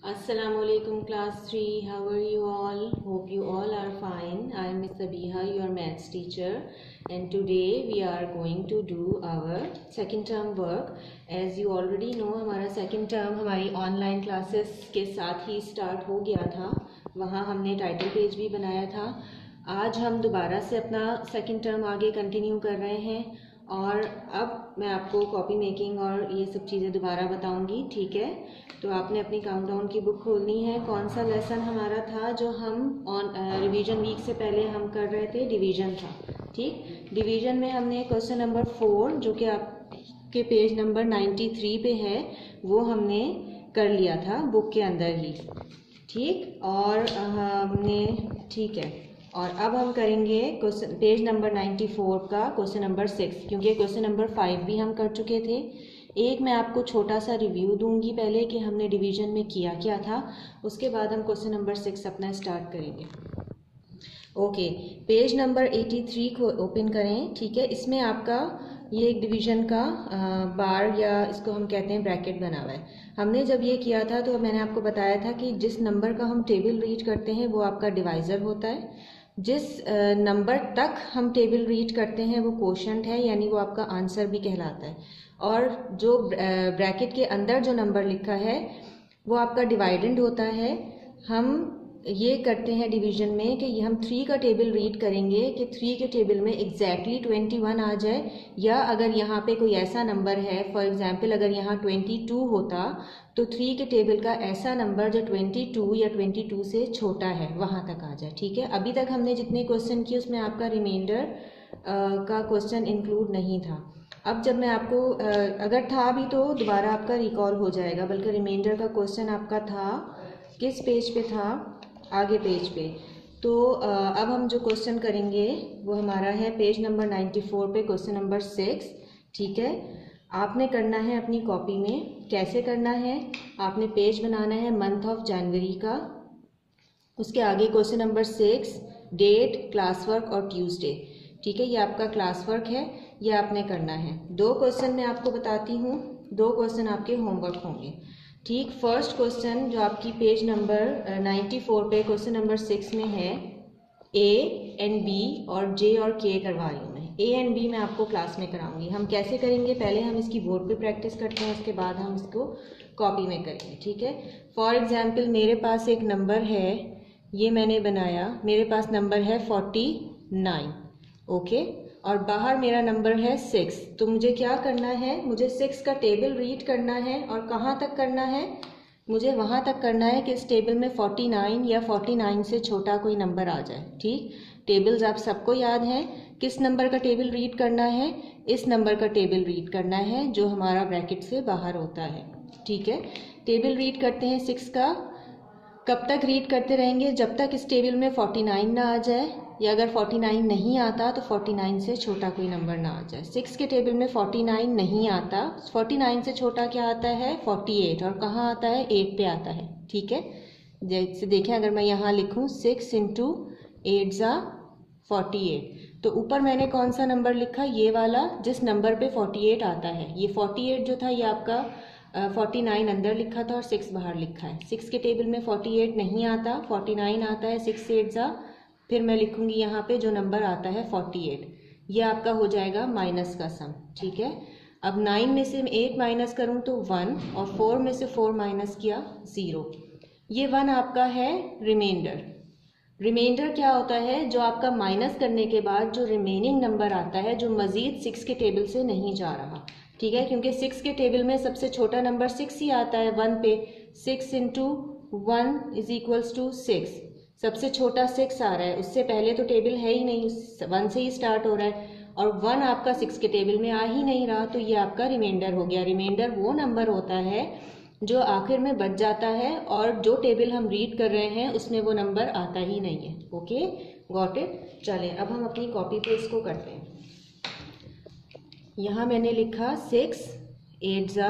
Assalamualaikum class 3. How are you all? Hope you all are fine. I am Miss Sabiha, your maths teacher, and today we are going to do our second term work. As you already know, हमारा second term हमारी online classes के साथ ही start हो गया था. वहाँ हमने title page भी बनाया था. आज हम दोबारा से अपना second term आगे continue कर रहे हैं और अब मैं आपको कॉपी मेकिंग और ये सब चीज़ें दोबारा बताऊंगी. ठीक है, तो आपने अपनी काउंटडाउन की बुक खोलनी है. कौन सा लेसन हमारा था जो हम रिवीजन वीक से पहले हम कर रहे थे? डिवीजन था. ठीक, डिवीजन में हमने क्वेश्चन नंबर 4 जो कि आपके पेज नंबर 93 पे है वो हमने कर लिया था बुक के अंदर ही. ठीक, और हमने ठीक है, और अब हम करेंगे क्वेश्चन पेज नंबर 94 का क्वेश्चन नंबर 6, क्योंकि क्वेश्चन नंबर 5 भी हम कर चुके थे. एक मैं आपको छोटा सा रिव्यू दूंगी पहले कि हमने डिवीजन में किया क्या था, उसके बाद हम क्वेश्चन नंबर 6 अपना स्टार्ट करेंगे. ओके, पेज नंबर 83 को ओपन करें. ठीक है, इसमें आपका ये एक डिवीजन का बार या इसको हम कहते हैं ब्रैकेट बना हुआ है. हमने जब ये किया था तो मैंने आपको बताया था कि जिस नंबर का हम टेबल रीड करते हैं वो आपका डिवाइज़र होता है. जिस नंबर तक हम टेबल रीड करते हैं वो कोशेंट है, यानी वो आपका आंसर भी कहलाता है. और जो ब्रैकेट के अंदर जो नंबर लिखा है वो आपका डिवाइडेंड होता है. हम ये करते हैं डिवीजन में कि हम 3 का टेबल रीड करेंगे कि 3 के टेबल में एग्जैक्टली 21 आ जाए, या अगर यहाँ पे कोई ऐसा नंबर है, फॉर एग्जांपल अगर यहाँ 22 होता तो 3 के टेबल का ऐसा नंबर जो 22 या 22 से छोटा है वहाँ तक आ जाए. ठीक है, अभी तक हमने जितने क्वेश्चन किए उसमें आपका रिमाइंडर का क्वेश्चन इंक्लूड नहीं था. अब जब मैं आपको अगर था भी तो दोबारा आपका रिकॉल हो जाएगा, बल्कि रिमाइंडर का क्वेश्चन आपका था किस पेज पे था? आगे पेज पे. तो अब हम जो क्वेश्चन करेंगे वो हमारा है पेज नंबर 94 पे क्वेश्चन नंबर 6. ठीक है, आपने करना है अपनी कॉपी में. कैसे करना है? आपने पेज बनाना है मंथ ऑफ जनवरी का, उसके आगे question number 6 date, class work और ट्यूसडे. ठीक है, ये आपका क्लास वर्क है, ये आपने करना है. 2 क्वेश्चन मैं आपको बताती हूँ, 2 क्वेश्चन आपके होमवर्क होंगे. ठीक, फर्स्ट क्वेश्चन जो आपकी पेज नंबर 94 पे क्वेश्चन नंबर 6 में है, ए एंड बी और जे और के करवा रही हूँ मैं. ए एंड बी मैं आपको क्लास में कराऊंगी. हम कैसे करेंगे? पहले हम इसकी बोर्ड पे प्रैक्टिस करते हैं, उसके बाद हम इसको कॉपी में करेंगे. ठीक है, फॉर एग्जाम्पल मेरे पास एक नंबर है, ये मैंने बनाया, मेरे पास नंबर है 49. ओके, और बाहर मेरा नंबर है 6. तो मुझे क्या करना है? मुझे 6 का टेबल रीड करना है. और कहाँ तक करना है? मुझे वहाँ तक करना है कि इस टेबल में 49 या 49 से छोटा कोई नंबर आ जाए. ठीक, टेबल्स आप सबको याद हैं. किस नंबर का टेबल रीड करना है? इस नंबर का टेबल रीड करना है जो हमारा ब्रैकेट से बाहर होता है. ठीक है, टेबल रीड करते हैं 6 का. कब तक रीड करते रहेंगे? जब तक इस टेबल में 49 ना आ जाए, या अगर 49 नहीं आता तो 49 से छोटा कोई नंबर ना आ जाए. 6 के टेबल में 49 नहीं आता. 49 से छोटा क्या आता है? 48. और कहाँ आता है? 8 पे आता है. ठीक है, जैसे देखें, अगर मैं यहाँ लिखूँ 6 इंटू 8 ज़ा 48, तो ऊपर मैंने कौन सा नंबर लिखा? ये वाला जिस नंबर पे 48 आता है. ये 48 जो था ये आपका 49 अंदर लिखा था और 6 बाहर लिखा है. 6 के टेबल में 48 नहीं आता, 49 आता है. 6 से 8 ज़ा, फिर मैं लिखूंगी यहाँ पे जो नंबर आता है 48. ये आपका हो जाएगा माइनस का सम. ठीक है, अब 9 में से 8 माइनस करूँ तो 1, और 4 में से 4 माइनस किया 0. ये 1 आपका है रिमाइंडर. रिमाइंडर क्या होता है? जो आपका माइनस करने के बाद जो रिमेनिंग नंबर आता है जो मजीद 6 के टेबल से नहीं जा रहा. ठीक है, क्योंकि 6 के टेबल में सबसे छोटा नंबर 6 ही आता है 1 पे. 6 इंटू 1 इज इक्वल्स टू 6. सबसे छोटा 6 आ रहा है, उससे पहले तो टेबल है ही नहीं, 1 से ही स्टार्ट हो रहा है. और 1 आपका 6 के टेबल में आ ही नहीं रहा, तो ये आपका रिमाइंडर हो गया. रिमाइंडर वो नंबर होता है जो आखिर में बच जाता है और जो टेबल हम रीड कर रहे हैं उसमें वो नंबर आता ही नहीं है. Okay, got it. चलें, अब हम अपनी कॉपी पे इसको करते हैं. यहाँ मैंने लिखा 6 8 ज़ा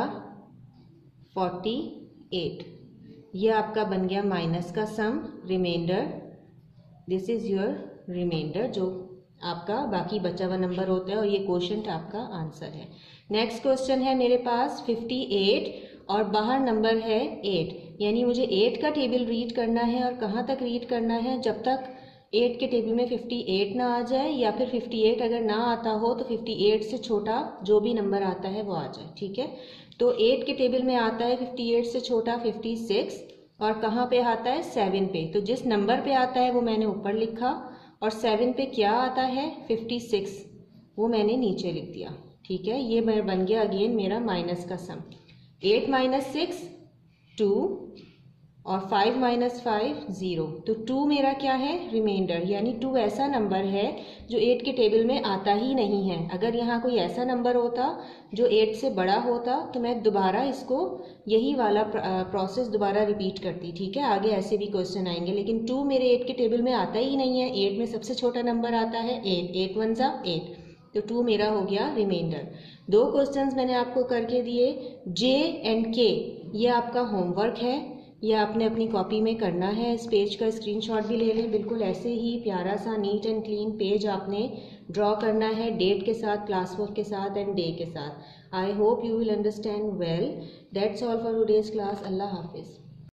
48. ये आपका बन गया माइनस का sum, reminder. This is your reminder जो आपका बाकी बचा हुआ नंबर होता है, और ये क्वोशंट आपका आंसर है. नेक्स्ट क्वेश्चन है मेरे पास 58 और बाहर नंबर है 8. यानी मुझे 8 का टेबल रीड करना है, और कहाँ तक रीड करना है, जब तक 8 के टेबल में 58 ना आ जाए, या फिर 58 अगर ना आता हो तो 58 से छोटा जो भी नंबर आता है वो आ जाए। ठीक है, तो 8 के टेबल में आता है 58 से छोटा 56, और कहाँ पे आता है 7 पे। तो जिस नंबर पे आता है वो मैंने ऊपर लिखा, और 7 पे क्या आता है 56, वो मैंने नीचे लिख दिया। ठीक है, ये बन गया अगेन मेरा माइनस का सम। 8 माइनस 6 2, और 5 माइनस 5 0। तो 2 मेरा क्या है, रिमाइंडर, यानी 2 ऐसा नंबर है जो 8 के टेबल में आता ही नहीं है। अगर यहाँ कोई ऐसा नंबर होता जो 8 से बड़ा होता तो मैं दोबारा इसको यही वाला प्रोसेस दोबारा रिपीट करती। ठीक है, आगे ऐसे भी क्वेश्चन आएंगे, लेकिन 2 मेरे 8 के टेबल में आता ही नहीं है। 8 में सबसे छोटा नंबर आता है 8, 8 1 जा 8, तो 2 मेरा हो गया रिमाइंडर। 2 क्वेश्चंस मैंने आपको करके दिए। जे एंड के ये आपका होमवर्क है, यह आपने अपनी कॉपी में करना है। इस पेज का स्क्रीनशॉट भी ले लें। बिल्कुल ऐसे ही प्यारा सा नीट एंड क्लीन पेज आपने ड्रॉ करना है, डेट के साथ, क्लास वर्क के साथ एंड डे के साथ। I hope you will understand well. That's all for today's class. अल्लाह हाफिज़।